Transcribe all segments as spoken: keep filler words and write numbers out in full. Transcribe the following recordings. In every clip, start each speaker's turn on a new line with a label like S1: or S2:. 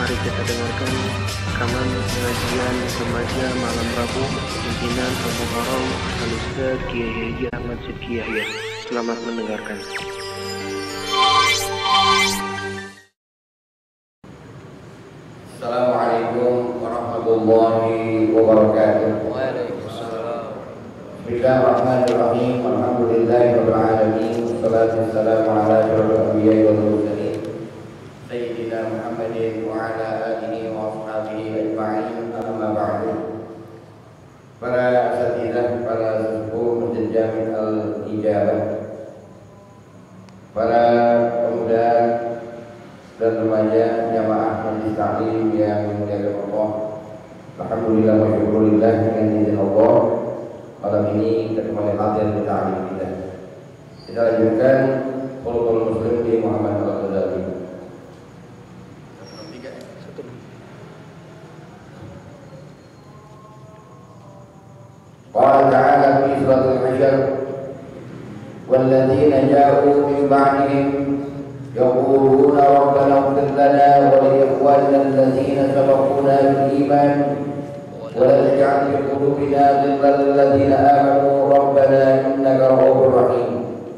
S1: Mari kita dengarkan rekaman pengajian remaja malam Rabu pimpinan Al-Muharram Al-Ustaz Kiai Haji Ahmad Sidki Yahya. Selamat mendengarkan.
S2: Assalamualaikum warahmatullahi wabarakatuh.
S1: Waalaikumsalam.
S2: Bismillahirrahmanirrahim. Alhamdulillahirabbil alamin. Wassalatu wassalamu ala asyrofil anbiya'i wal mursalin sayyidina Muhammadin wa ala alihi wa ashabihi ajma'in. Amma ba'du. Para asatidzah, para sesepuh Masjid Jami' Al-Ijabah, para pemuda dan remaja jamaah majelis taklim yang dimuliakan Allah. Alhamdulillah wa syukurillah, dengan izin Allah malam ini kita kembali hadir di taklim kita. Kita lanjutkan Qulul Muslim di Muhammad Al-Ghazali. Qala ta'ala fi suratul Hasyr, walladzina ja'u min ba'dihim يقولون ربنا اغفر لنا ولإخواننا الذين سبقونا بالإيمان ولا تجعل في قلوبنا غلا للذين آمنوا ربنا إنك رؤوف رحيم.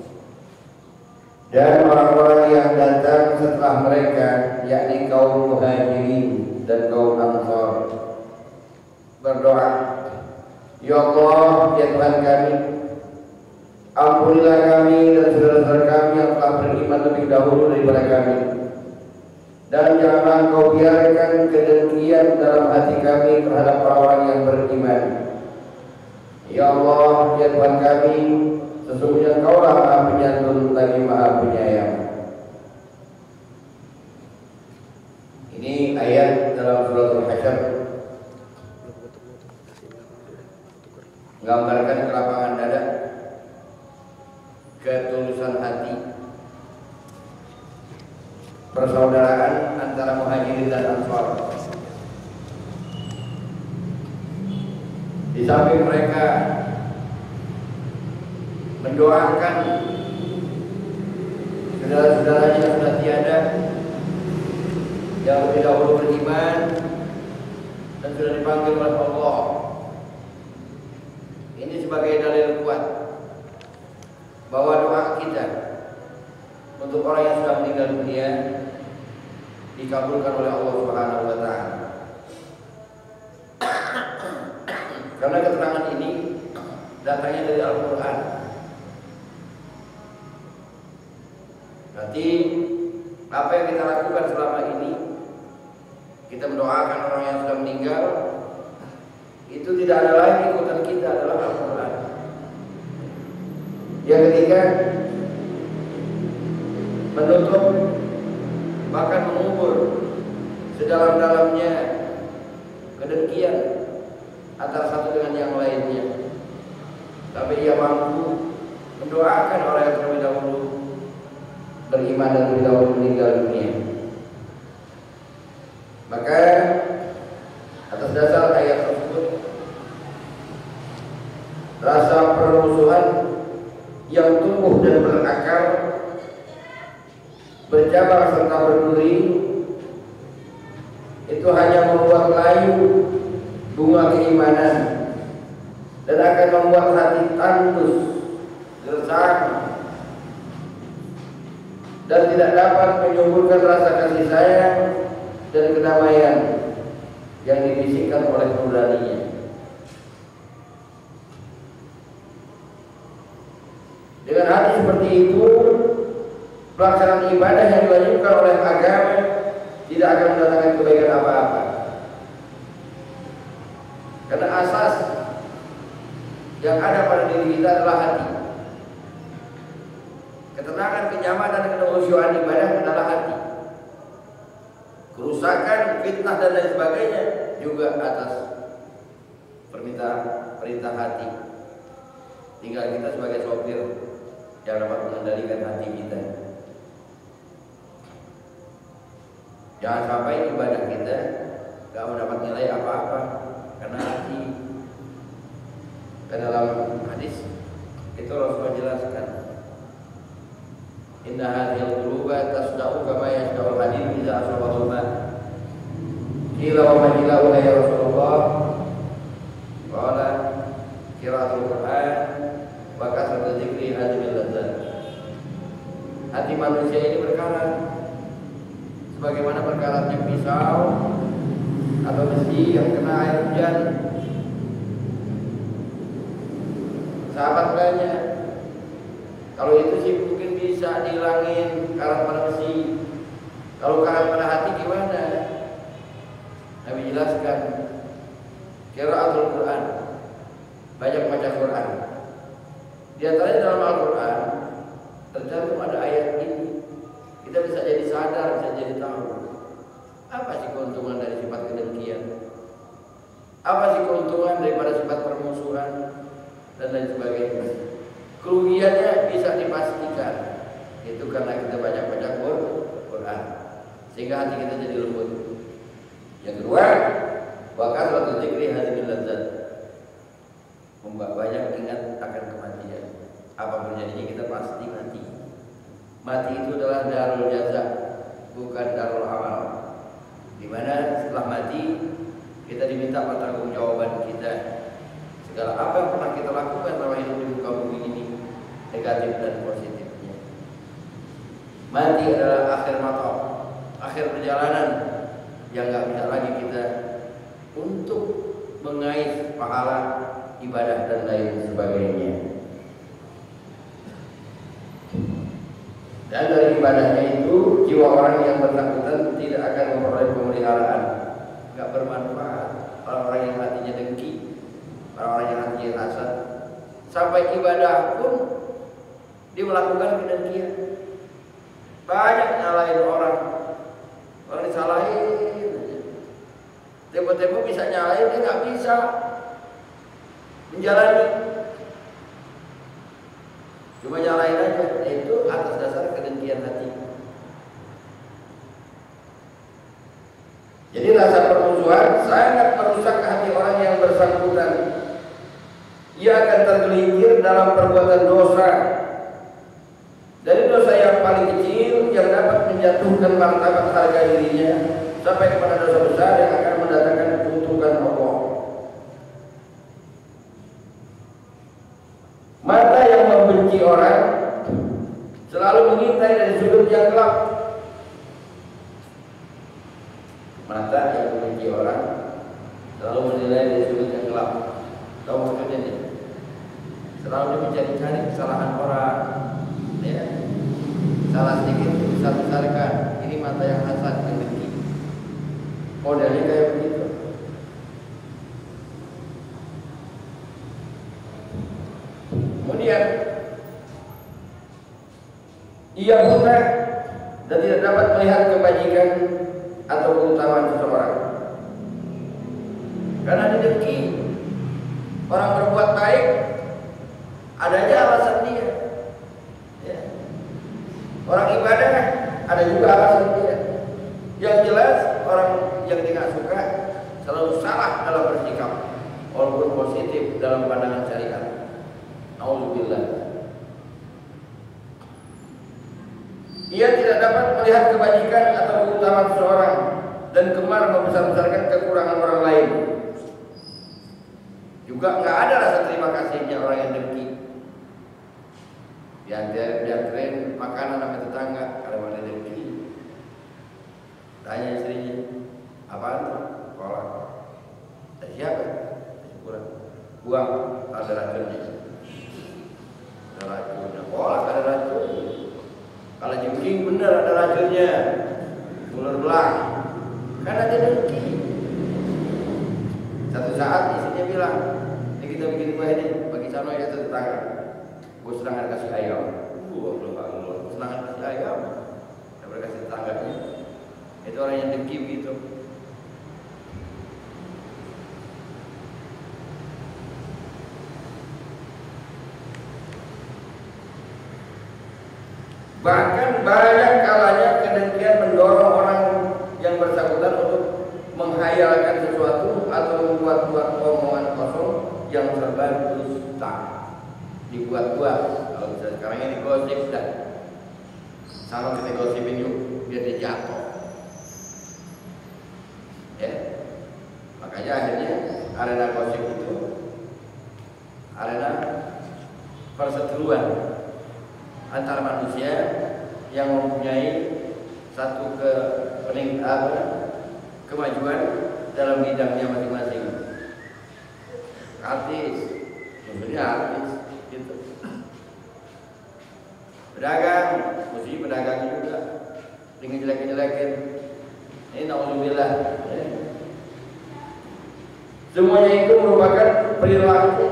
S2: Dan orang-orang yang datang setelah mereka, yakni kaum Muhajirin dan kaum Ansar, berdoa, Ya Allah, ya Tuhan kami, ampunilah kami dan saudara-saudara kami yang telah beriman lebih dahulu daripada kami, dan janganlah Engkau biarkan kedengkian dalam hati kami terhadap orang-orang yang beriman. Ya Allah, ya Tuhan kami, sesungguhnya Engkaulah Maha Penyantun lagi Maha Penyayang. Ini ayat dalam suratul Hasyr menggambarkan kelapangan dada, ketulusan hati, persaudaraan antara Muhajirin dan Ansar. Di samping mereka mendoakan saudara-saudaranya yang sudah tiada, yang lebih dahulu beriman dan sudah dipanggil oleh Allah. Ini sebagai dalil kuat bahwa doa kita untuk orang yang sudah meninggal dunia dikabulkan oleh Allah Subhanahu wa taala. Karena keterangan ini datangnya dari Al-Qur'an. Nanti apa yang kita lakukan selama ini, kita mendoakan orang yang sudah meninggal, itu tidak ada lain ikutan kita adalah Al-Qur'an. Yang ketiga, menutup bahkan mengubur sedalam-dalamnya kedengkian antara satu dengan yang lainnya, tapi ia mampu mendoakan orang yang terlebih dahulu beriman dan terlebih dahulu meninggal dunia. Maka atas dasar ayat tersebut, rasa permusuhan yang tumbuh dan berakar, berjabar serta berduri, itu hanya membuat layu bunga keimanan dan akan membuat hati tandus, gersang, dan tidak dapat menyuburkan rasa kasih sayang dan kedamaian yang dibisikkan oleh nuraninya. Dengan hati seperti itu, pelaksanaan ibadah yang diwajibkan oleh agama tidak akan mendatangkan kebaikan apa-apa. Karena asas yang ada pada diri kita adalah hati. Ketenangan, kenyamanan, dan kekhusyuan ibadah adalah hati. Kerusakan, fitnah dan lain sebagainya juga atas permintaan perintah hati. Tinggal kita sebagai sopir yang dapat mengendalikan hati kita. Jangan sampai ibadah kita gak mendapat nilai apa-apa karena hati. Dan dalam hadis itu Rasulullah jelaskan, Inna hadhil quluba tasda'u kama yasda'ul hadid idza asabahu ma. Ila wa majila wa ya Rasulullah. Qala qiraatul Quran wa kasratul dzikri hadhil ladzat. Hati manusia ini berkarat sebagaimana berkaratnya pisau atau besi yang kena air hujan. Sahabat tanya, kalau itu sih mungkin bisa dihilangin karat pada besi. Kalau karat pada hati gimana? Nabi jelaskan, qiraatul Quran, banyak baca Quran. Di antaranya dalam Al-Quran tercantum ada ayat ini. Kita bisa jadi sadar, bisa jadi tahu apa sih keuntungan dari sifat kedengkian, apa sih keuntungan daripada sifat permusuhan dan lain sebagainya. Kerugiannya bisa dipastikan. Itu karena kita banyak-banyak Quran, sehingga hati kita jadi lembut. Yang kedua, bahkan waktu dzikri hadhil ladzat, banyak ingat akan kematian. Apapun jadinya kita pasti mati. Mati itu adalah darul jaza, bukan darul amal. Dimana setelah mati kita diminta pertanggungjawaban kita. Segala apa yang pernah kita lakukan selama hidup di muka bumi ini, negatif dan positifnya. Mati adalah akhir matop, akhir perjalanan yang nggak bisa lagi kita untuk mengais pahala ibadah dan lain sebagainya. Dan dari ibadahnya itu jiwa orang yang bersangkutan tidak akan memperoleh pemeliharaan, nggak bermanfaat. Orang-orang yang hatinya dengki, orang-orang yang hatinya hasad, sampai ibadah pun dia melakukan kedengkian. Banyak nyalain orang, orang disalahin, tempo-tempo bisa nyalain, dia nggak bisa menjalani, cuma nyalain aja. Itu atas dasar kedengkian hati. Jadi rasa permusuhan sangat merusak hati orang yang bersangkutan. Ia akan tergelincir dalam perbuatan dosa, dari dosa yang paling kecil yang dapat menjatuhkan martabat harga dirinya sampai kepada dosa besar yang akan mendatangkan kutukan Allah. Mata yang membenci orang selalu mengintai dari sudut yang gelap. Mata yang membenci orang selalu menilai dari sudut yang gelap. Tahu maksudnya nih? Selalu mencari-cari kesalahan orang, ya. Salah sedikit besar-besarkan. Ini mata yang hasad, yang dengki. Modelnya kayak begitu. Kemudian ia buta dan tidak dapat melihat kebajikan atau keutamaan seseorang karena didengki. Orang berbuat baik adanya alasan dia, ya. Orang ibadah ada juga alasan dia. Yang jelas orang yang tidak suka selalu salah dalam bersikap, walaupun positif dalam pandangan syariat. Alhamdulillah. Ia tidak dapat melihat kebajikan atau keutamaan seseorang dan gemar membesar-besarkan kekurangan orang lain. Juga nggak ada rasa terima kasihnya orang yang dengki. Dia dianterin makanan sama tetangga, kalau ada dengki. Tanya istrinya, apaan tuh? Kolak. Dari siapa? Kurang. Buang, ada racunnya. Ada racunnya. Kolak ada racun. Kalau jengking bener ada racunnya. Ular belang. Karena dia dengki. Satu saat istrinya bilang, ini kita bikin kue ini bagi Cano ya tetangga. Gue sedang kasih ayam. Gue belum bangun. Sedang kasih ayam. Saya kasih tetangganya. Itu orang yang dengki begitu. Bahkan banyak kalanya kedengkian mendorong orang yang bersangkutan untuk menghayalkan sesuatu atau membuat-buat omongan kosong yang serba dusta. Dibuat-buat. Kalau misalnya sekarang ini gosip dah. Sama kita gosipin yuk biar dia jatuh. Ya. Makanya akhirnya arena gosip itu arena perseteruan antar manusia yang mempunyai satu ke pening, apa, kemajuan dalam bidangnya masing-masing. Artis, maksudnya artis, gitu. Pedagang, mesti pedagang juga, dengan jelek-jelekin. Ini naudzubillah. Semuanya itu merupakan perilaku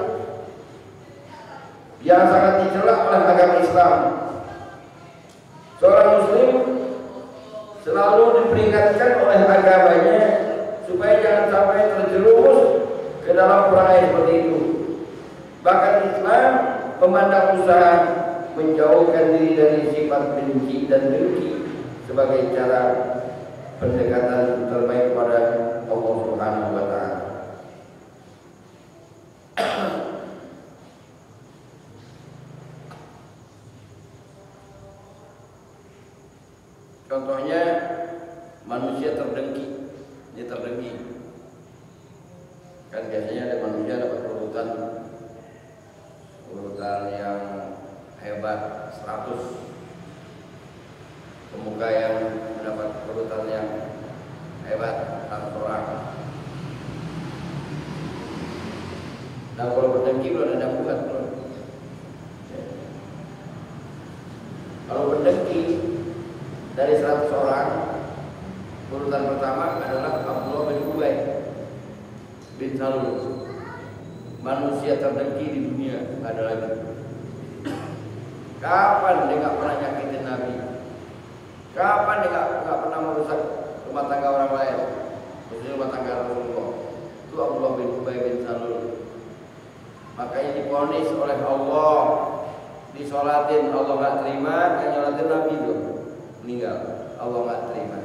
S2: yang sangat dicela oleh agama Islam. Seorang Muslim selalu diperingatkan oleh agamanya supaya jangan sampai terjerumus ke dalam perangai seperti itu. Bahkan Islam memandang usaha menjauhkan diri dari sifat benci dan dengki sebagai cara pendekatan terbaik kepada Allah Subhanahu wa taala. Contohnya manusia terdengki, dia terdengki. Kan biasanya ada manusia dapat urutan urutan yang hebat seratus, pemuka yang mendapat urutan yang hebat seratus orang. Nah kalau berdengki belum ada bukan belum. Kalau berdengki dari seratus orang, urutan pertama adalah Abdullah bin Ubay bin Salul. Manusia terdengki di dunia ada lagi. Kapan dia nggak pernah nyakitin Nabi? Kapan dia nggak nggak pernah merusak rumah tangga orang lain? Khususnya rumah tangga Rasulullah. Itu Abdullah bin Ubay bin Salul. Makanya diponis oleh Allah, disolatin Allah nggak terima, yang nyolatin Nabi itu meninggal, Allah nggak terima.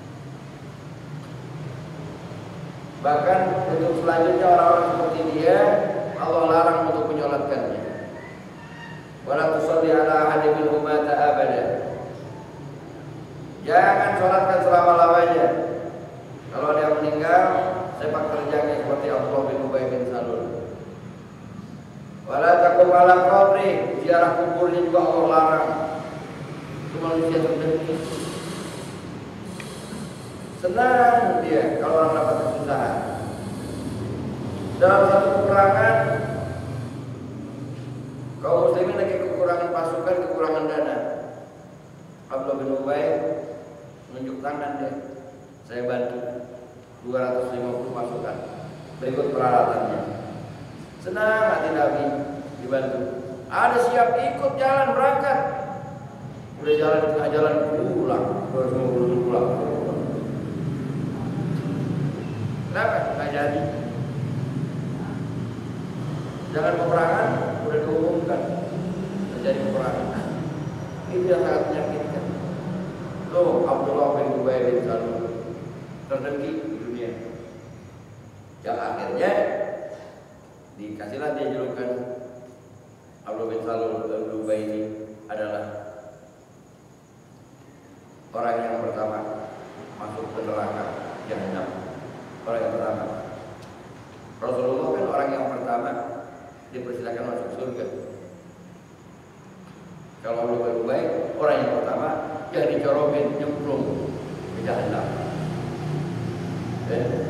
S2: Bahkan untuk selanjutnya orang-orang seperti dia Allah larang untuk menyolatkannya. Wala tusalli ala ahadin minhum mata abada. Jangan sholatkan selama-lamanya. Kalau dia meninggal, sepak terjangnya seperti Abdullah bin Ubay bin Salul. Wala taqum ala qabri, ziarah kuburnya juga Allah larang. Itu manusia terdengki. Senang dia kalau orang dapat kesusahan. Dalam satu peperangan, kaum muslimin lagi kekurangan pasukan, kekurangan dana. Abdullah bin Ubay menunjuk tangan dia, saya bantu dua ratus lima puluh pasukan. Berikut peralatannya. Senang hati Nabi dibantu. Ada siap ikut jalan berangkat. Udah jalan di tengah jalan pulang, dua ratus lima puluh pulang. Kenapa? Nggak jadi. Jangan peperangan udah diumumkan terjadi peperangan. Itu yang sangat menyakitkan. Loh, Abdullah bin Ubay bin Salul terdengki di dunia. Yang akhirnya dikasihlah dia julukan Abdullah bin Salul bin Ubay ini adalah orang yang pertama masuk ke neraka Jahannam. Orang yang pertama. Rasulullah kan orang yang pertama dipersilakan masuk surga. Kalau lebih baik orang yang pertama yang dicorokin nyemplung ke Jahannam. Eh?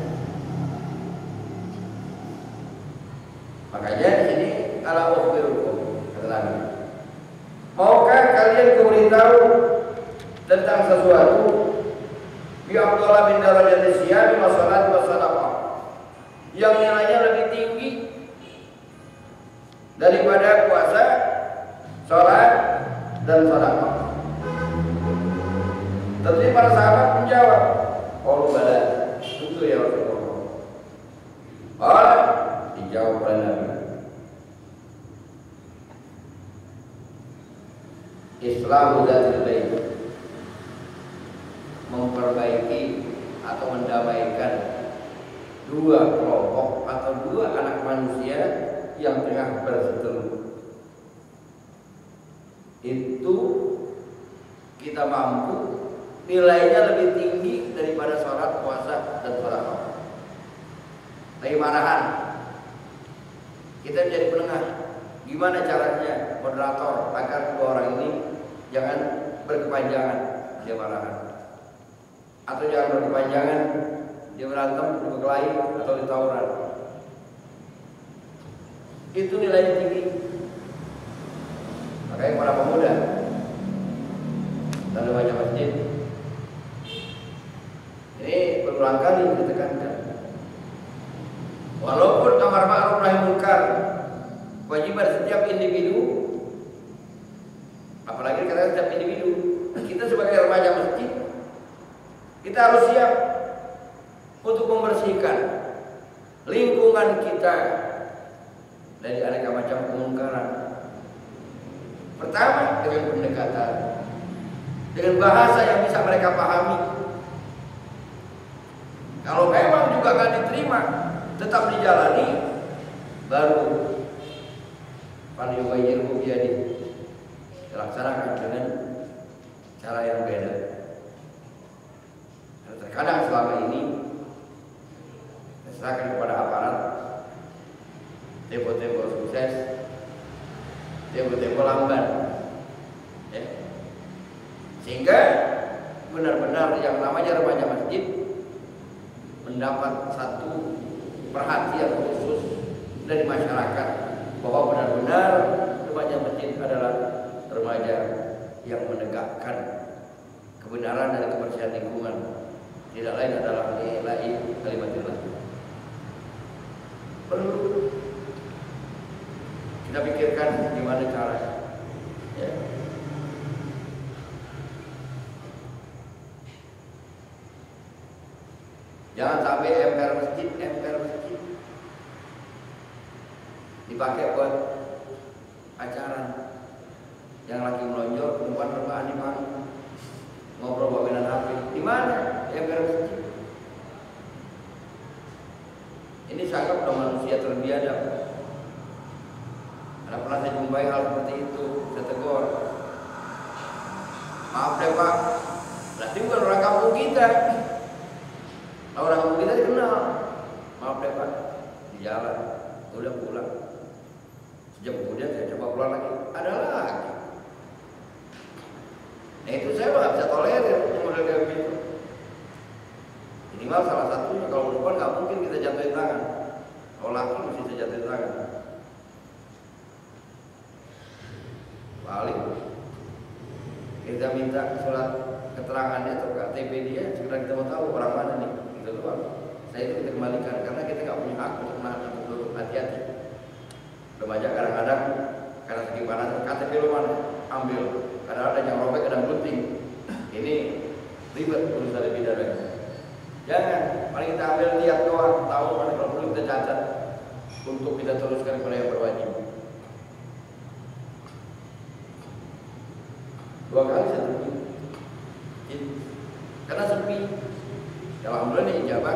S2: Makanya di sini ala ukhbirukum kata Nabi. Maukah kalian kuberitahu tentang sesuatu bi Abdullah bin darajat siyam wa salat wa sadaqah yang nilainya lebih tinggi daripada puasa, salat dan sedekah. Tentu para sahabat menjawab, "Qalu bala." Tentu ya Rasulullah. Allah dijawab oleh Nabi. Islahu dzatil bain, memperbaiki atau mendamaikan dua kelompok atau dua anak manusia yang tengah berseteru. Itu kita mampu nilainya lebih tinggi daripada sholat, puasa, dan sedekah. lagi marahan. Kita menjadi penengah. Gimana caranya moderator agar dua orang ini jangan berkepanjangan dia marahan, atau jangan berkepanjangan dia berantem, berkelahi atau ditawuran. Itu nilainya tinggi. Makanya para pemuda dan remaja masjid ini berulang kali ditekankan, walaupun amar ma'ruf nahi munkar kewajiban setiap individu, apalagi kata setiap individu, kita sebagai remaja masjid kita harus siap untuk membersihkan lingkungan kita dari aneka macam kemungkaran. Pertama dengan pendekatan, dengan bahasa yang bisa mereka pahami. Kalau memang juga gak diterima, tetap dijalani, baru falyughayyirhu biyadihi, dilaksanakan dengan cara yang beda. Dan terkadang selama ini diserahkan kepada aparat, tempo-tempo sukses, tempo-tempo lambat, ya. Sehingga benar-benar yang namanya remaja masjid mendapat satu perhatian khusus dari masyarakat, bahwa benar-benar remaja masjid adalah remaja yang menegakkan kebenaran dan kebersihan lingkungan. Tidak lain adalah nilai kalimatillah. Perlu kita pikirkan gimana caranya, ya. Jangan sampai emper masjid, emper masjid dipakai buat acara. Yang lagi melonjol, perempuan rebahan di panggung, ngobrol bawain H P. Di mana? Di emper masjid. Ini sangat udah manusia terbiadab. Ada pernah saya jumpai hal seperti itu, saya tegur. Maaf deh Pak, berarti bukan orang kampung kita. Kalau orang kampung kita dikenal. Maaf deh Pak, di jalan, udah pulang. Sejam kemudian saya coba pulang lagi, ada lagi. Nah itu saya nggak bisa tolerir model kayak begitu. Minimal salah satunya, kalau perempuan nggak mungkin kita jatuhin tangan. Kalau laki mesti kita jatuhin tangan. Paling kita minta surat keterangannya atau K T P dia, segera kita mau tahu orang mana nih, gitu doang. Saya itu kita kembalikan karena kita nggak punya hak untuk menahan anak dulu. Hati-hati. Remaja kadang-kadang karena saking panas, K T P lu mana? Ambil. Kadang ada yang robek, kadang gunting. Ini ribet urusan lebih dari. Jangan, paling kita ambil lihat doang, tahu mana kalau perlu kita catat untuk kita teruskan kepada yang berwajib. Dua kali saya pergi, karena sepi. Alhamdulillah ini ijabah,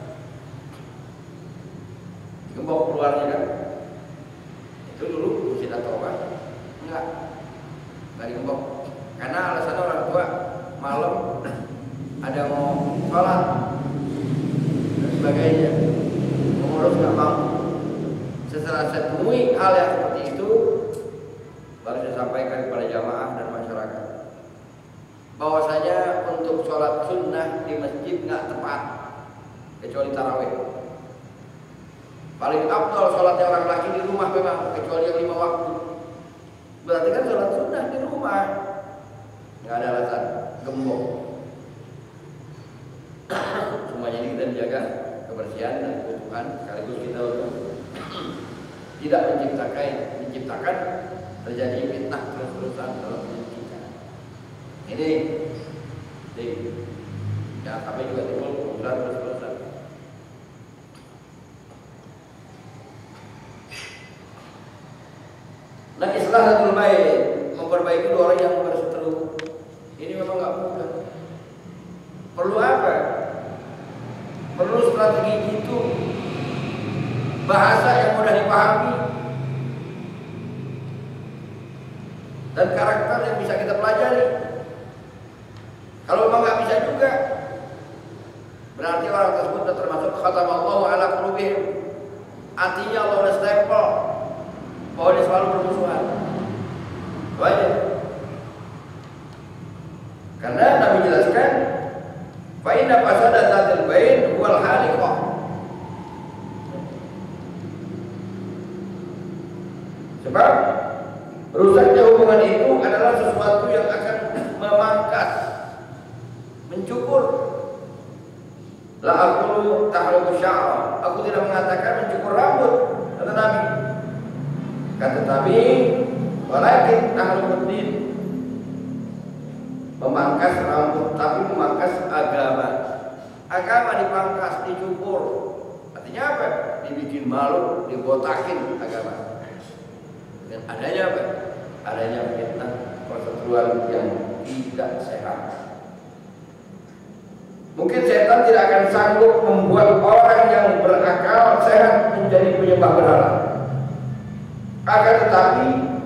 S2: digembok keluarnya kan. Itu dulu mesti datang, enggak, enggak digembok. Karena alasan orang tua malam ada mau sholat dan sebagainya, pengurus nggak mampu. Setelah saya temui hal yang seperti itu, baru saya sampaikan kepada jamaah dan masyarakat bahwasanya untuk sholat sunnah di masjid nggak tepat kecuali tarawih. Paling afdal sholatnya orang laki di rumah memang, kecuali yang lima waktu. Berarti kan sholat sunnah di rumah, nggak ada alasan gembok. Semuanya ini kita menjaga kebersihan dan keutuhan, sekaligus kita untuk tidak menciptakan menciptakan terjadi fitnah terus-terusan dalam hidup kita. Ini, ini jangan sampai juga timbul kumpulan terus-terusan. Nah, islahatul bait, memperbaiki dua orang yang berseteru, ini memang nggak mudah. Perlu apa? Perlu strategi itu, bahasa yang mudah dipahami, dan karakter yang bisa kita pelajari. Kalau memang nggak bisa juga, Berarti orang tersebut sudah termasuk khatamallahu ala qulubihim. Artinya Allah sudah stempel bahwa dia selalu bermusuhan. Banyak. Karena Nabi jelaskan, fa inna fasadatul bain wal haliqah. Sebab rusaknya hubungan itu adalah sesuatu yang akan memangkas, mencukur. La aqulu tahluqu sya'ra. Aku tidak mengatakan mencukur rambut, kata Nabi. Kata Nabi, walakin tahluqud din. Memangkas rambut, tapi memangkas agama. Agama dipangkas, dicukur. Artinya apa? Dibikin malu, dibotakin agama. Dan adanya apa? Adanya fitnah, perseteruan yang tidak sehat. Mungkin setan tidak akan sanggup membuat orang yang berakal sehat menjadi penyembah berhala. Akan tetapi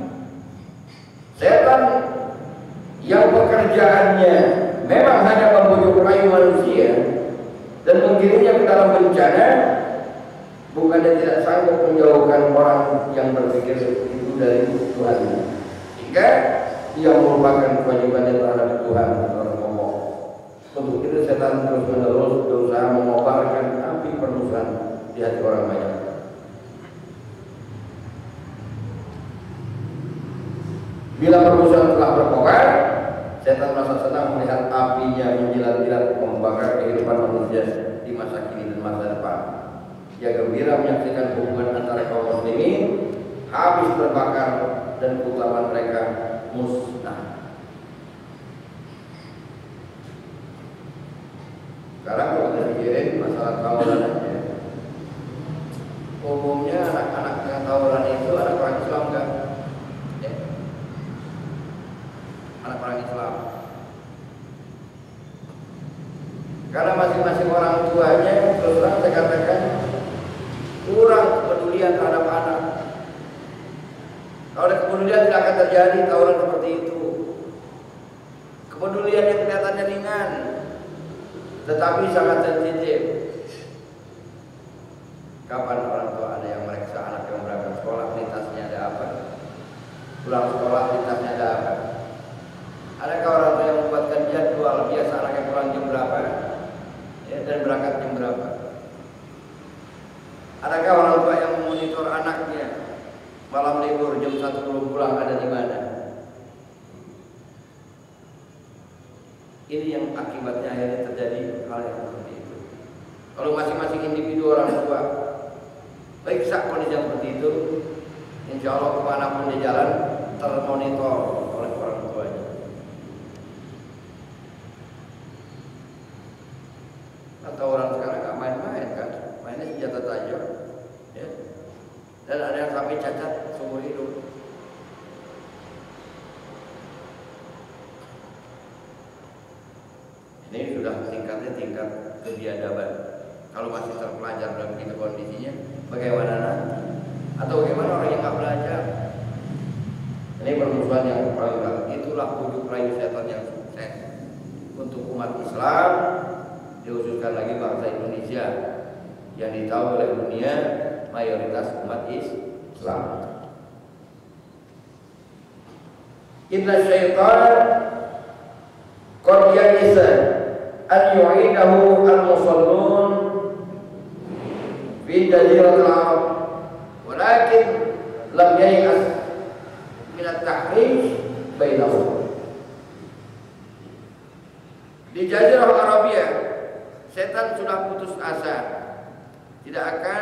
S2: setan yang pekerjaannya memang hanya membujuk rayu manusia dan menggiringnya ke dalam bencana, bukannya tidak sanggup menjauhkan orang yang berpikir itu dari Tuhan, hingga ia melupakan kewajibannya terhadap Tuhan atau Allah. Untuk itu setan terus menerus berusaha mengobarkan api permusuhan di hati orang banyak. Bila permusuhan telah berkobar, setan merasa senang melihat apinya menjilat-jilat membakar kehidupan manusia di masa kini dan masa depan. Ia gembira menyaksikan hubungan antara kaum muslimin habis terbakar dan keutamaan mereka musnah. Sekarang kalau kita pikirin masalah tawuran aja, umumnya anak-anak yang tawuran itu anak orang Islam enggak? Ya. Anak orang Islam. Karena masing-masing orang tuanya terus terang saya katakan kurang kepedulian terhadap anak. Kalau ada kepedulian tidak akan terjadi tawuran seperti itu. Kepedulian yang kelihatannya ringan, tetapi sangat sensitif. Kapan orang tua ada yang meriksa anak yang berangkat sekolah, lintasnya ada apa? Pulang sekolah, lintasnya ada apa? Adakah orang tua yang membuatkan jadwal biasa anaknya pulang jam berapa, ya, dan berangkat jam berapa? Adakah orang tua yang memonitor anaknya malam libur jam satu belum pulang ada di mana? Ini yang akibatnya akhirnya terjadi hal yang seperti itu. Kalau masing-masing individu orang tua periksa kondisi yang seperti itu, insya Allah kemanapun di jalan termonitor oleh orang tuanya. Atau orang sekarang nggak main-main kan, mainnya senjata tajam, ya. Dan ada yang sampai cacat seumur hidup. Ini sudah tingkatnya tingkat kebiadaban. Kalau masih terpelajar dalam begitu kondisinya, bagaimana nanti? Atau bagaimana orang yang nggak belajar? Ini permusuhan yang paling berat. Itulah bujuk rayu setan yang sukses untuk umat Islam, diusulkan lagi bangsa Indonesia yang ditahu oleh dunia mayoritas umat Islam. Inna syaitan qad ya'isa an yu'idahu al-musallun fi jaziratil Arab, walakin lam yai'as min at-tahrish bainahum. Di Jazirah Arabia, setan sudah putus asa, tidak akan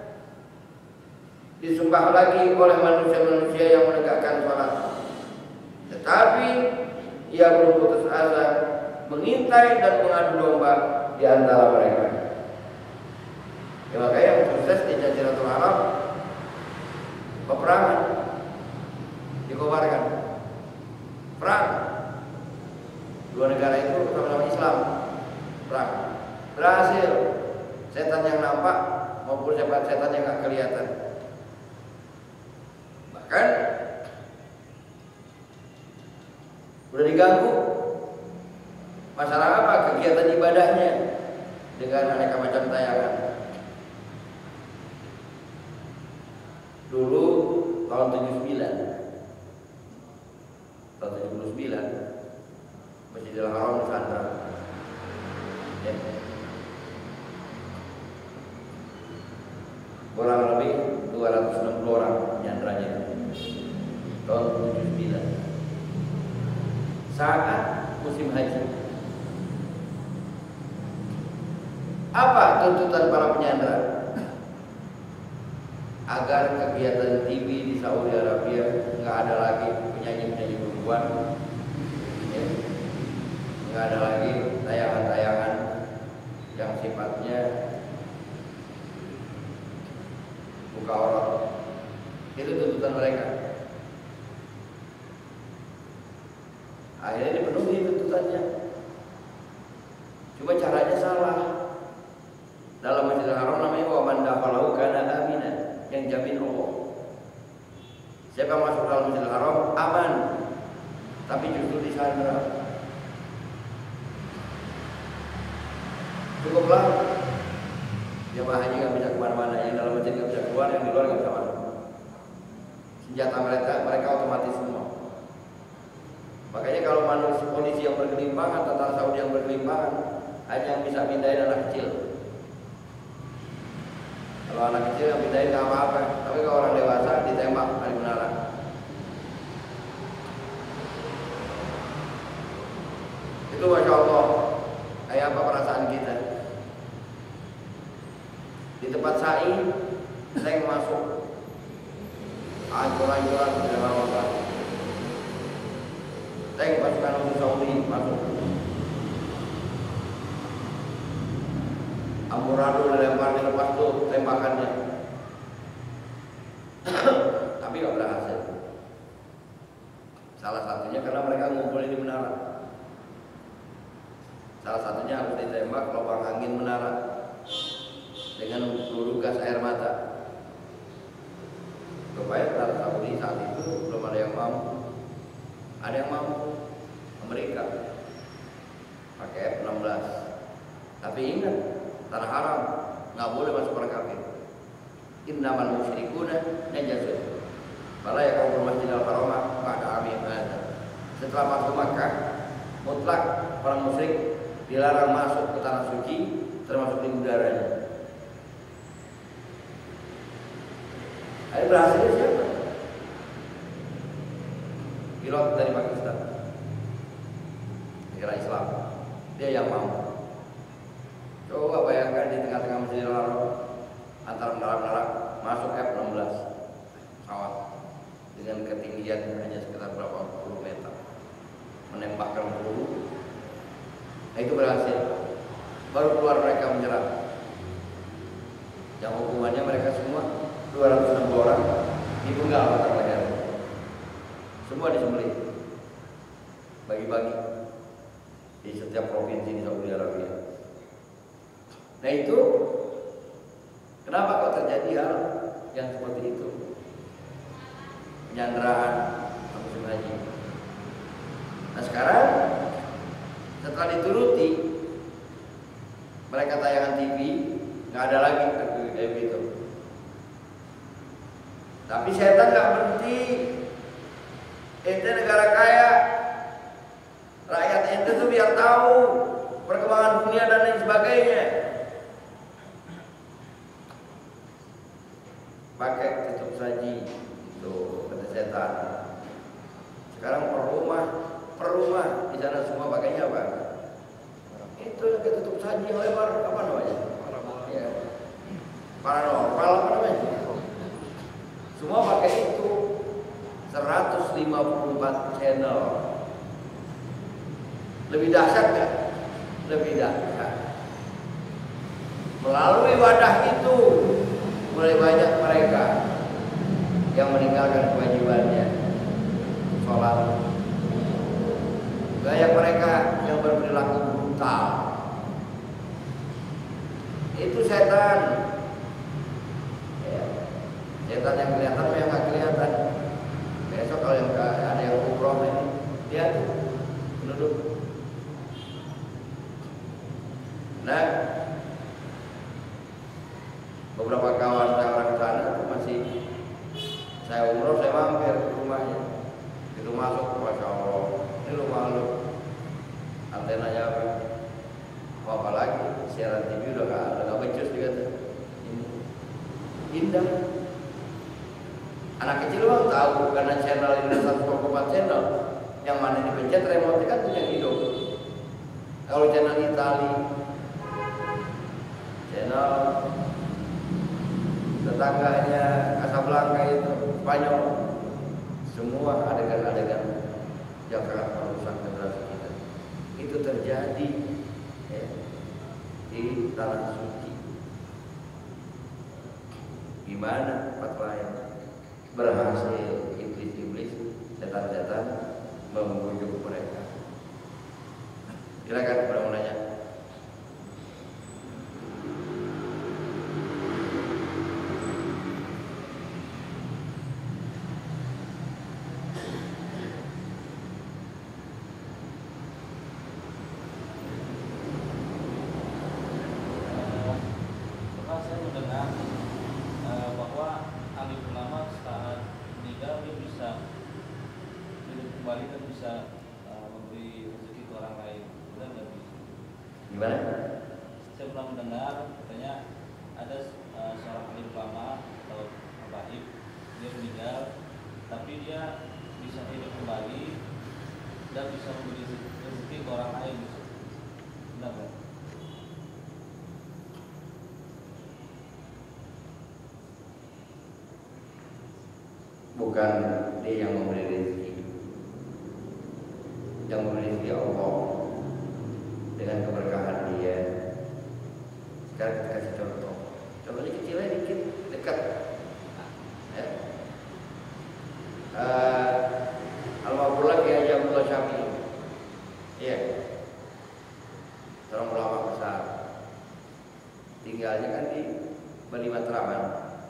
S2: disembah lagi oleh manusia-manusia yang menegakkan salat. Tetapi ia belum putus asa mengintai dan mengadu domba di antara mereka. Ya, makanya yang sukses di Jaziratul Arab peperangan dikobarkan, perang. Dua negara itu sama-sama Islam, perang berhasil. Setan yang nampak maupun setan yang nggak kelihatan. Bahkan udah diganggu masalah apa? Kegiatan ibadahnya. dengan aneka macam tayangan. Dulu tahun tujuh puluh sembilan, tahun tujuh puluh sembilan Masjidil Haram Nusantara, ya. Kurang lebih dua ratus enam puluh orang penyanderanya tahun tujuh puluh sembilan saat musim haji. Apa tuntutan para penyandera? Agar kegiatan T V di Saudi Arabia nggak ada lagi penyanyi-penyanyi perempuan, ya. Nggak ada lagi tayangan-tayangan yang sifatnya buka aurat. Itu tuntutan mereka. Akhirnya dipenuhi tuntutannya. Cuma caranya salah. Dalam Masjidil Haram namanya wa man dakhalahu kana aminan, yang jamin Allah. Siapa masuk dalam Masjidil Haram aman, tapi justru disandra. Cukuplah jemaah haji nggak bisa kemana-mana, yang dalam masjid nggak bisa keluar, yang di luar nggak bisa masuk. Senjata mereka mereka otomatis semua. Makanya kalau manusia kondisi yang bergelimpangan, tentara Saudi yang bergelimpangan, hanya yang bisa pindahin anak kecil. Kalau anak kecil yang pindahin nggak apa-apa, tapi kalau orang dewasa ditembak dari menara. Itu masya Allah, kayak apa perasaan kita? Di tempat sa'i, tank masuk, hancur-hancuran di dalam Ramadan. Tank pasukan Arab Saudi masuk. Amburadul dilempar, dilepas tuh tembakannya. Tapi gak berhasil. Salah satunya karena mereka ngumpulin di menara. Salah satunya harus ditembak lubang angin menara dengan peluru gas air mata. Supaya tentara Saudi saat itu belum ada yang mampu. Ada yang mampu, Amerika pakai F enam belas. Tapi ingat, tanah haram nggak boleh masuk orang kafir. Innamal musyrikuna najasun. Fala yaqrabul masjidal harama ba'da amin hadza. Setelah masuk Makkah, mutlak orang musyrik dilarang masuk ke tanah suci, termasuk di udaranya. Ada berhasil siapa? Pilot dari Pakistan, negara Islam, dia yang mau. Coba bayangkan di tengah-tengah Masjidil Haram, antara menara-menara masuk F enam belas pesawat dengan ketinggian hanya sekitar berapa puluh meter, menembakkan peluru. Nah, itu berhasil. Baru keluar mereka menyerang. Yang hukumannya mereka semua dua ratus enam puluh orang dipenggal batang leher. Semua disembelih, bagi-bagi di setiap provinsi di Saudi Arabia. Nah itu kenapa kok terjadi hal yang seperti itu? Penyanderaan musim haji. Nah sekarang setelah dituruti, mereka tayangan T V nggak ada lagi kayak gitu. Tapi setan nggak berhenti. Ente negara kaya, rakyat ente tuh biar tahu perkembangan dunia dan lain sebagainya. Pakai tutup saji, itu kata setan. Sekarang per rumah, per rumah di sana semua pakainya apa? Itu yang tutup saji lebar, apa namanya? Ya. Paranormal apa namanya? Semua pakai itu. seratus lima puluh empat channel. Lebih dahsyat kan? Lebih dahsyat. Melalui wadah itu mulai banyak mereka yang meninggalkan kewajibannya sholat. Banyak mereka yang berperilaku brutal. Itu setan. Ya. Setan yang kelihatan yang nggak kelihatan. Besok kalau yang ada yang umroh ini, lihat penduduk. Nah, mampir ke rumahnya. Itu masuk, masya Allah, ini rumah lu. Antenanya apa? Mau apa lagi? Siaran T V udah gak ada, gak becus juga tuh. Ini indah. Anak kecil bang tahu karena channel ini satu koma empat channel. Yang mana dipencet remote kan tuh yang hidup. Kalau channel Itali, channel tetangganya Casablanca itu Spanyol, semua adegan-adegan yang sangat merusak generasi kita. Itu terjadi ya, di tanah suci. Gimana fatwanya? Berhasil iblis-iblis, setan-setan membujuk mereka. Silakan pada mau nanya. Gimana?
S3: Saya pernah mendengar katanya ada uh, seorang alim ulama atau habaib, dia meninggal tapi dia bisa hidup kembali dan bisa memberi rezeki ke orang lain. Benar nggak?
S2: Bukan dia yang memberi rezeki, yang memberi rezeki Allah dengan keberkahan dia. Sekarang kita kasih contoh. Contohnya kecilnya dikit, dekat. Ya. Uh, Al-Mabullah Kiai Haji Abdullah Syamil. Iya. Seorang ulama besar. Tinggalnya kan di Bani Matraman.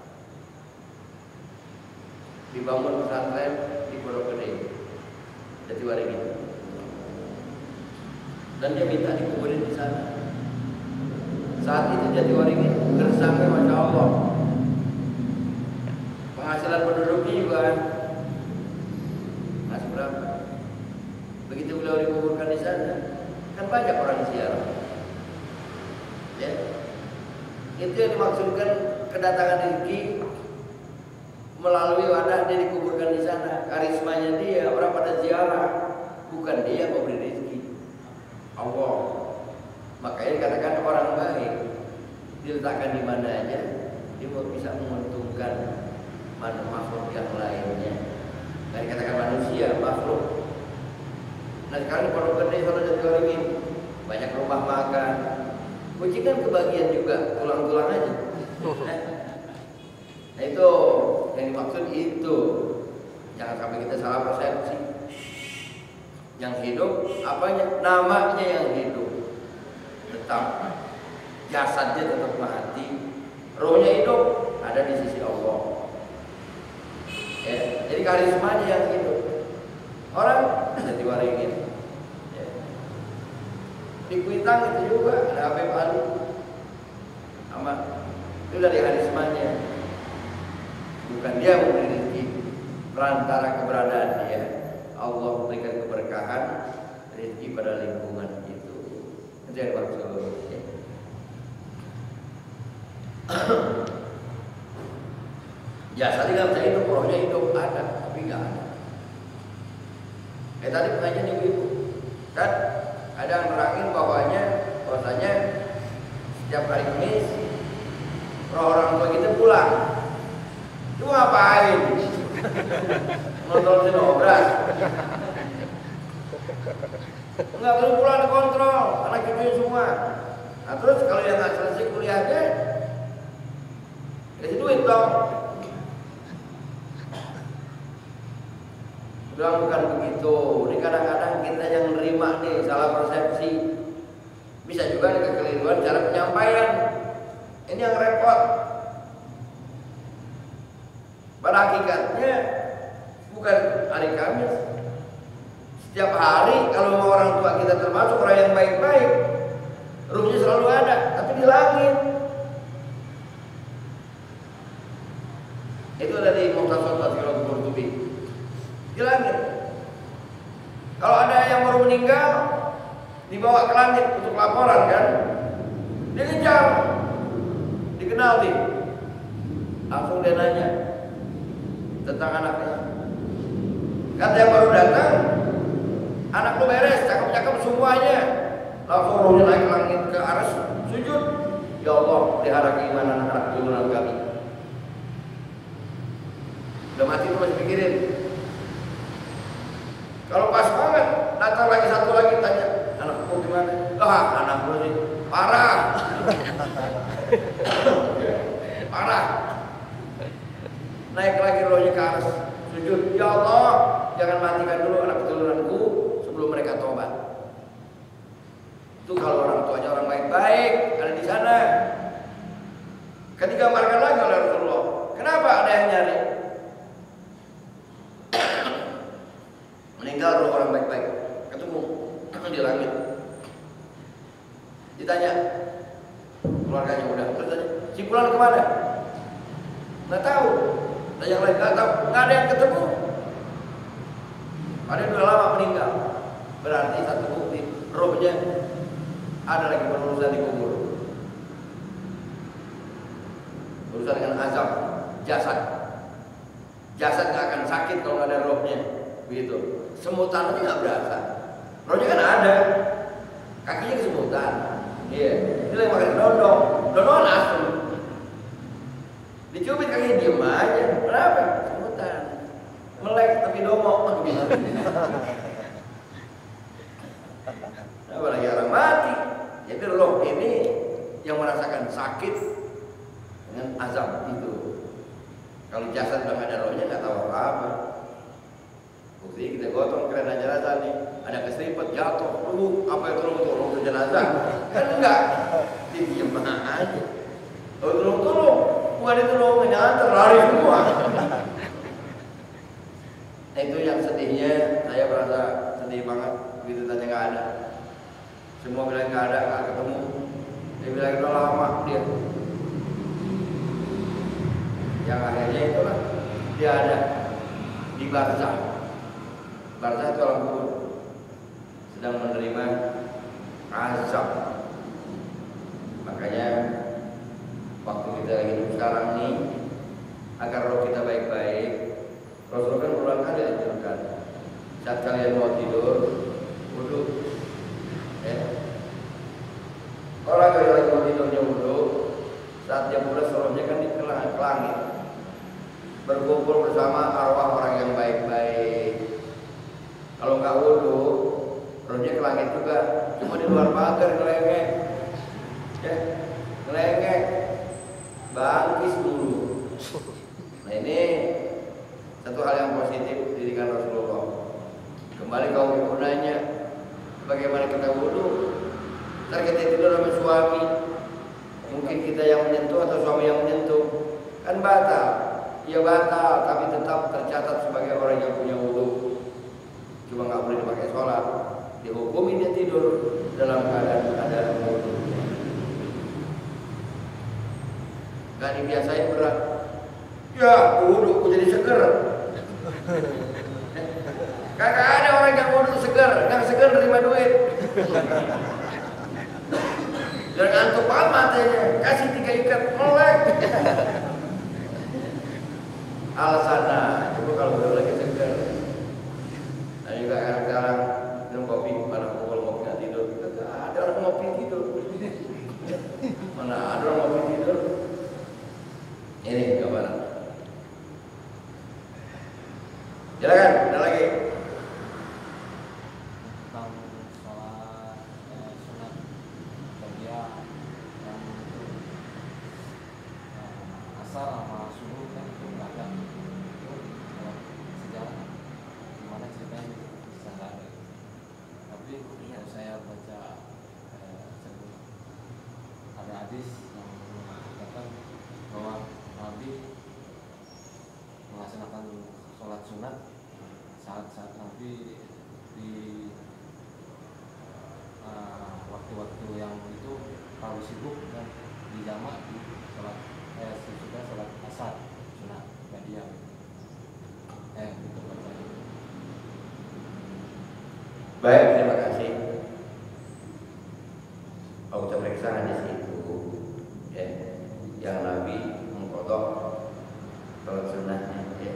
S2: Dibangun pesantren di Pondok Gede, Jatiwaringin. Dan dia minta dikuburin di sana. Saat itu Jatiwaringin gersangnya masya Allah. Penghasilan penduduknya juga masih berapa? Begitu beliau dikuburkan di sana, kan banyak orang ziarah. Ya, itu yang dimaksudkan kedatangan rezeki melalui wadah dia dikuburkan di sana. Karismanya dia, orang pada ziarah, bukan dia memberi rezeki. Allah. Makanya dikatakan orang baik diletakkan di mana aja dia bisa menguntungkan makhluk yang lainnya. Nah, dikatakan manusia makhluk. Nah sekarang di Pondok Gede Solo Jatiwaringin banyak rumah makan. Kucing kan kebagian juga tulang-tulang aja. Nah itu yang dimaksud itu. Jangan sampai kita salah persepsi. Yang hidup apanya? Namanya yang hidup. Tetap jasadnya tetap mati, rohnya hidup, ada di sisi Allah. Ya, jadi karismanya yang hidup. Orang Jatiwaringin. Ya. Di Kuitang itu juga ada Habib Ali. Amat. Itu dari karismanya. Bukan dia memberi rezeki, perantara keberadaan dia. Allah memberikan keberkahan rezeki pada lingkungan itu. Itu yang maksud. Ya. Jasa tidak bisa hidup, rohnya hidup ada, tapi nggak ada. Eh tadi pengajian ibu-ibu kan ada yang nerangin bahwanya bahwasanya setiap hari Kamis roh orang tua kita pulang. Itu ngapain? Nonton obras. Enggak perlu pulang dikontrol, anak cucunya semua. Nah terus kalau yang nggak selesai kuliahnya, kasih duit dong. Bilang bukan begitu. Ini kadang-kadang kita yang menerima nih salah persepsi. Bisa juga ada kekeliruan cara penyampaian. Ini yang repot. Pada hakikatnya bukan hari Kamis. Setiap hari kalau mau orang tua kita termasuk orang yang baik-baik, ruhnya selalu ada, tapi di langit. Itu ada di Mukhtasar Tafsir Al-Qurtubi. di langit. Kalau ada yang baru meninggal dibawa ke langit untuk laporan kan, dikejar, dikenal nih, langsung dia nanya tentang anaknya. Kata yang baru datang, anak lu beres, cakep-cakep semuanya. Langsung rohnya naik ke langit ke aras, sujud. Ya Allah, pelihara keimanan anak turunan kami. Udah mati tuh masih pikirin. Kalau pas banget, datang lagi satu lagi tanya, anakku gimana? Ah, anakku sih parah. Parah. Naik lagi rohnya ke atas, sujud. Ya Allah, jangan matikan dulu anak keturunanku sebelum mereka tobat. Itu kalau orang tuanya orang baik-baik ada di sana. Kan digambarkan lagi oleh Rasulullah. Kenapa ada yang nyari? Meninggal roh orang baik-baik, ketemu di langit. Ditanya keluarganya udah, terus tanya, si pulang kemana? Nggak tahu. Dan yang lain nggak tahu, nggak ada yang ketemu. Ada yang udah lama meninggal. Berarti satu bukti rohnya ada lagi berurusan di kubur. Berurusan dengan azab jasad. Jasad nggak akan sakit kalau nggak ada rohnya, begitu. Semutan itu nggak berasa. Rohnya kan ada, kakinya kesemutan. Iya, itu yang makan dodong, dodong asem. Dicubit kaki diem aja. Kenapa? Semutan. Melek tapi domok. Apalagi orang mati. Jadi roh ini yang merasakan sakit dengan azab itu. Kalau jasad udah nggak ada rohnya nggak tahu apa-apa. Bukti kita gotong kereta jenazah nih, ada keseripet jatuh, lu apa yang tolong-tolong ke jenazah? Kan enggak, diem aja. Kalau tolong-tolong, bukan itu tolong nyantar lari semua. Nah, itu yang sedihnya, saya merasa sedih banget begitu tanya nggak ada. Semua bilang nggak ada, nggak ketemu. Dia bilang udah lama dia. Yang akhirnya itulah dia ada di barzah. Barzah itu alam kubur, sedang menerima azab. Makanya waktu kita hidup sekarang ini, agar roh kita baik-baik, Rasulullah kan berulang kali anjurkan, saat kalian mau tidur, wudu. Ya. Orang kalau lagi mau tidurnya wudu, saat jam dua belas rohnya kan di ke langit, berkumpul bersama arwah orang yang baik-baik. Kalau nggak wudu, rohnya ke langit juga, cuma di luar pagar ngelengek, ya, ngelengek, bangkis dulu. Nah ini satu hal yang positif didikan Rasulullah. Kembali kaum ibu nanya, bagaimana kita wudu? Ntar kita tidur sama suami, mungkin kita yang menyentuh atau suami yang menyentuh, kan batal. Ya batal, tapi tetap tercatat sebagai orang yang punya wudu. Cuma nggak boleh dipakai sholat, dihukumi dia tidur dalam keadaan ada wudu. Gak dibiasain berat. Ya wudu aku jadi seger. Kagak ada orang yang wudu seger, yang seger nerima duit. Jangan ngantuk banget matanya, kasih tiga ikat melek. Alasannya, coba kalau udah lagi seger. Nah juga sekarang minum kopi, mana kalau ngopi nggak tidur, ada orang ngopi tidur, mana ada orang ngopi tidur. Ini gambaran. Silakan, ada lagi.
S3: Tentang sholat eh, sunat bagi yang itu eh, asar sama subuh kan itu nggak ada. Itu kalau sejarah gimana ceritanya bisa nggak ada. Tapi ya saya baca eh, sebelum ada hadis yang mengatakan bahwa Nabi melaksanakan sholat sunat saat-saat Nabi di uh, waktu-waktu yang itu terlalu sibuk dan dijamak di sholat eh sesudah sholat asar sunat badiah eh gitu bacanya.
S2: Baik, terima kasih. Kalau kita periksa hadis itu, ya, yang Nabi mengkodok sholat sunnahnya, ya.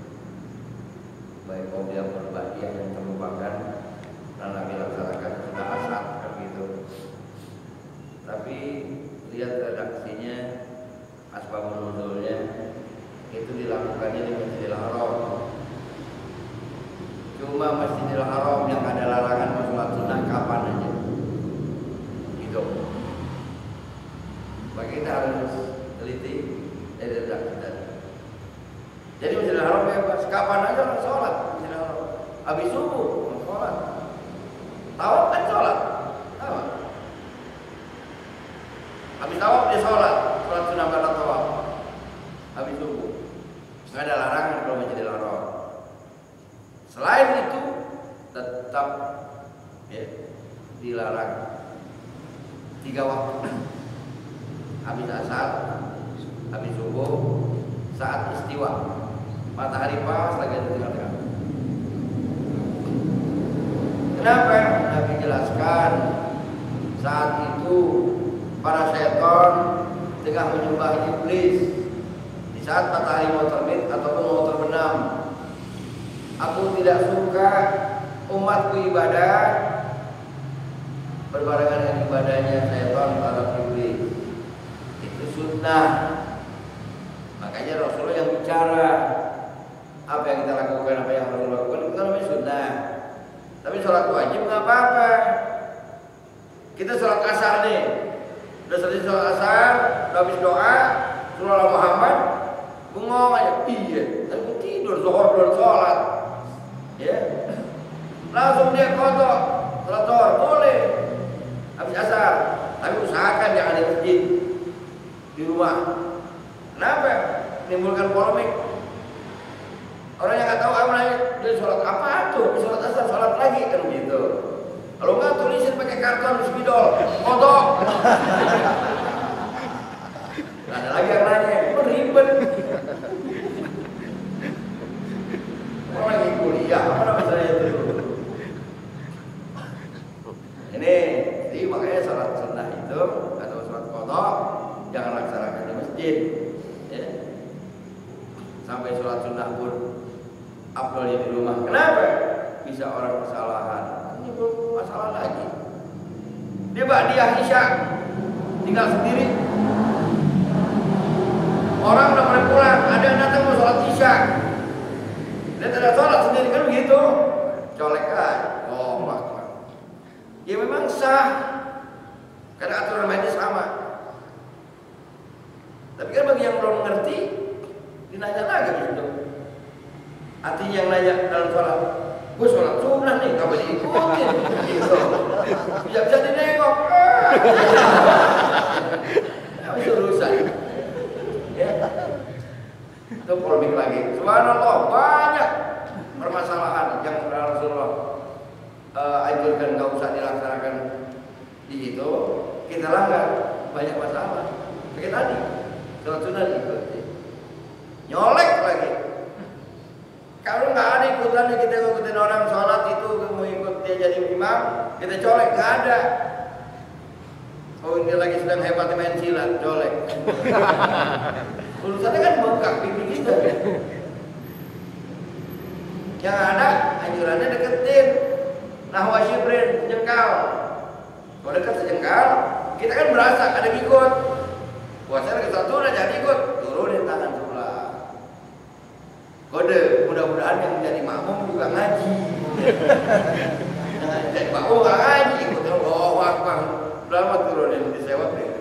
S2: Baik kalau dia berbagi yang terlupakan, dan Nabi laksanakan sudah asal, begitu. Tapi lihat redaksinya, asbabun nuzulnya itu dilakukannya di Masjidil Haram. Cuma Masjidil Haram yang ada larangan sholat sunnah kapan aja, gitu. Maka kita harus teliti dari redaksi tadi. Jadi Masjidil Haram bebas, kapan aja orang sholat Masjidil Haram. Habis subuh orang sholat, tawaf kan sholat, tawaf. Habis tawaf dia sholat, sholat sunnah pada tawaf. Habis subuh, nggak ada larangan kalau Masjidil Haram. Selain itu tetap ya, dilarang tiga waktu, habis asar, habis subuh, saat istiwa, matahari pas lagi ditinggalkan. Kenapa? Nabi jelaskan saat itu para setan tengah menyembah iblis di saat matahari mau terbit ataupun mau terbenam. Aku tidak suka umatku ibadah berbarengan dengan ibadahnya setan terhadap iblis. Itu sunnah. Makanya Rasulullah yang bicara apa yang kita lakukan, apa yang Rasulullah lakukan itu namanya sunnah. Tapi sholat wajib nggak apa-apa. Kita sholat asar nih, udah selesai sholat asar, udah habis doa, Rasulullah Muhammad bengong aja, iya, tapi tidur, zuhur belum sholat. Ya, langsung dia kodok sholat zuhur boleh habis asar, tapi usahakan jangan di masjid, di rumah. Kenapa? Menimbulkan polemik. Orang yang nggak tahu apa nanya, dia sholat apa tuh? Sholat asar, sholat lagi kan gitu. Kalau nggak tulisin pakai karton spidol, kodok. Nah, ada lagi yang nanya, itu ribet. Orang lagi kuliah, apa namanya itu? Ini, jadi makanya sholat sunnah itu atau sholat kodok jangan laksanakan di masjid, ya. Sampai sholat sunnah pun afdalnya di rumah. Kenapa? Bisa orang kesalahan, ini belum masalah lagi. Dia ba'diyah isya, tinggal sendiri. Orang udah pada pulang, ada yang datang mau sholat isya. Dia tidak sholat sendiri kan begitu, colek aja. Oh, makhluk. Ya memang sah, karena aturan mainnya sama. Tapi kan bagi yang belum mengerti, dinanya lagi gitu. Artinya yang nanya dalam sholat, gue sholat sunnah nih, gak boleh ikutin. Gitu. Bisa-bisa dinengok. Nah, itu urusan. Ya. Itu polemik lagi. Subhanallah, banyak permasalahan yang Rasulullah uh, anjurkan gak usah dilaksanakan di situ. Kita langgar, banyak masalah. Kayak tadi, sholat sunnah diikuti. Nyolek lagi. Kalau nggak ada ikutan, kita ikutin orang sholat itu mau ikut dia jadi imam, kita colek, nggak ada. Oh, ini lagi sedang hebat main silat, colek. Urusannya kan bengkak pipi kita. Yang ada anjurannya deketin, nahwa syibrin, sejengkal. Kalau dekat sejengkal, kita kan berasa ada ikut. Puasa lagi satu udah jadi ikut, turunin tangan sebelah. Kode, mudah-mudahan yang menjadi makmum juga ngaji. Jadi makmum nggak ngaji, ikut Allahu Akbar. Berapa turunin disewat deh.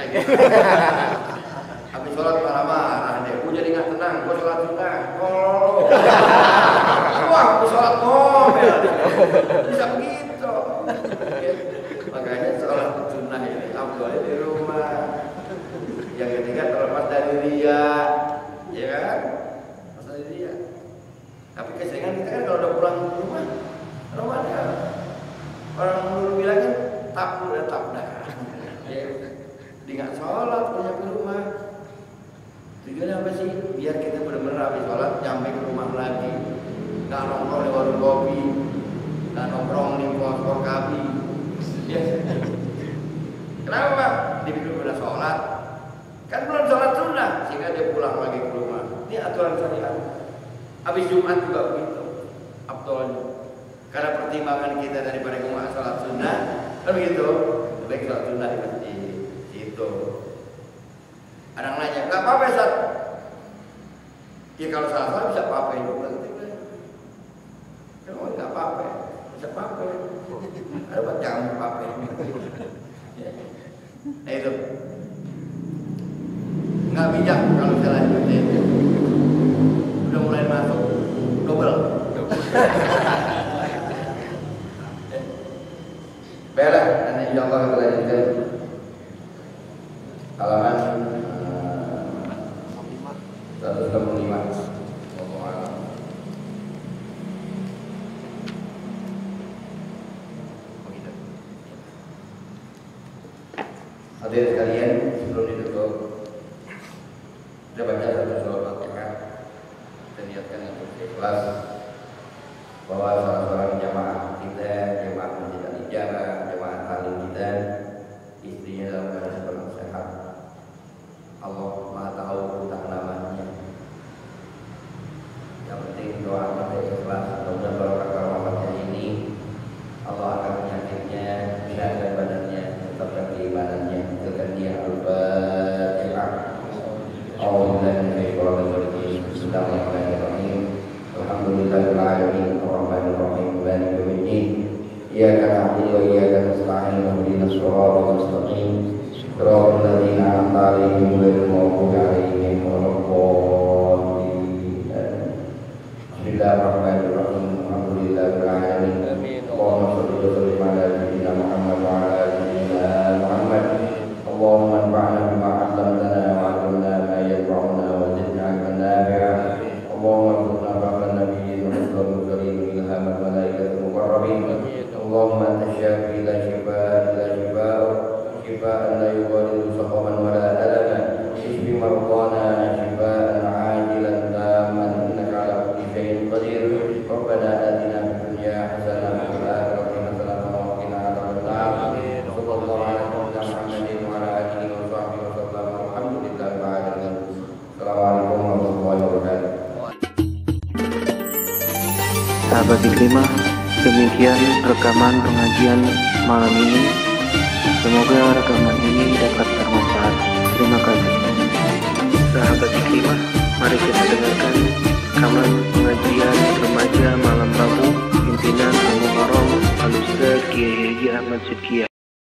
S2: Habis sholat marah-marah deh. Gue jadi nggak tenang. Gue sholat sunnah. Oh, wah, gue sholat ngomel. Bisa begitu. Makanya sholat sunnah ini afdhalnya di rumah. Yang ketiga terlepas dari riya, ya kan? Dia. Tapi keseringan kita kan kalau udah pulang ke rumah, rumahnya orang dulu bilangin tak udah tak dah. Ya, dia nggak sholat punya ke rumah. Tujuannya apa sih? Biar kita benar-benar habis sholat nyampe ke rumah lagi, nggak nongkrong di warung kopi, dan nongkrong di pos-pos kami. Ya. Kenapa? Dia udah sholat, kan belum sholat sunnah, sehingga dia pulang lagi ke rumah. Ini aturan syariat. Habis Jumat juga begitu, afdolnya. Karena pertimbangan kita daripada umat sholat sunnah, kan begitu. Lebih sholat sunnah di masjid. Itu. Ada yang nanya, nggak apa-apa Ustaz? Ya kalau salah-salah bisa apa-apa juga. Oh, nggak apa-apa, bisa apa-apa. Ada buat jangan apa-apa. Nah itu nggak bijak kalau saya lanjutin. Udah mulai masuk double. Baiklah, nanti insyaallah kita lanjutkan halaman seratus enam puluh lima. Hadirin sekalian, sebelum ditutup, kita baca satu surah Al-Fatihah dan niatkan untuk ikhlas bahwa salah seorang jamaah kita, jamaah Masjid Al-Ijabah, jamaah talim kita, istrinya dalam keadaan penuh sehat. Allah Maha tahu tentang namanya. Yang penting doa kita ikhlas, mudah-mudahan barokah wafatnya ini Allah akan penyakitnya, kesehatan badannya, tetapkan keimanannya, tetapkan dia al-Fatihah. Bismillahirrahmanirrahim. Bismillahirrahmanirrahim. Alhamdulillahirabbil alamin, arrahmanir rahim, maliki yaumiddin. Iyyaka na'budu wa iyyaka nasta'in, ihdinas siratal mustaqim. Shiratal ladzina an'amta 'alaihim ghairil maghdubi 'alaihim waladdallin. Bismillahirrahmanirrahim. Alhamdulillahirabbil alamin. Allahumma shalli wa sallim ala sayyidina Muhammad wa ala ali sayyidina Muhammad. Allahumma anfa'na bima 'allamtana wa 'allimna ma yanfa'una wa zidna 'ilman nafi'an. Allahumma arzuqna fahman nabiyyin wa hifdzal mursalin wa ilhamal malaikatil muqarrabin. Allahumma anta syafi la shifaa illa shifaa'uk, shifaa'an la yughadiru saqaman wa la alaman. Ishfi mardana shifaa'an 'ajilan tamman innaka 'ala kulli shay'in qadir. Rabbana atina fid dunya hasanah wa fil akhirati hasanah wa qina adzabannar. Sallallahu alaihi wa sallam wa ala alihi wa sahbihi wa sallam. Alhamdulillahil alamin. Assalamualaikum warahmatullahi wabarakatuh.
S1: Sahabat Iklimah, demikian rekaman pengajian malam ini. Semoga rekaman ini dapat bermanfaat. Terima kasih. Sahabat Iklimah, mari kita dengarkan rekaman pengajian remaja malam Rabu pimpinan Al-Muharram Al-Ustaz Kiai Haji Ahmad Sidkiah.